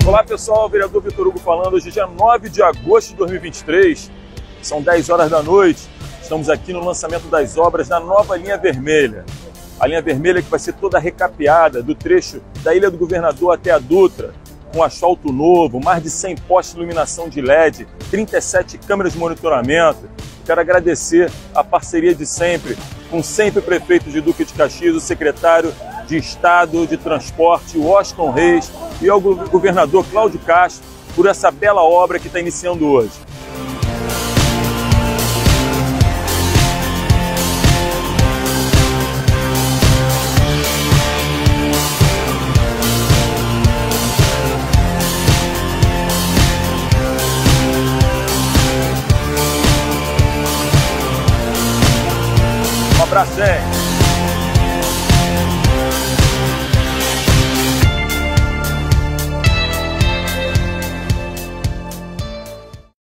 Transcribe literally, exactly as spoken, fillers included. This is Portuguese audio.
Olá pessoal, vereador Vitor Hugo falando. Hoje é dia nove de agosto de dois mil e vinte e três, são dez horas da noite. Estamos aqui no lançamento das obras da nova linha vermelha. A linha vermelha que vai ser toda recapeada do trecho da Ilha do Governador até a Dutra, com asfalto novo, mais de cem postes de iluminação de L E D, trinta e sete câmeras de monitoramento. Quero agradecer a parceria de sempre, com sempre prefeito de Duque de Caxias, o secretário de Estado de Transporte, Washington Reis, e ao governador Cláudio Castro, por essa bela obra que está iniciando hoje. Um abraço, gente.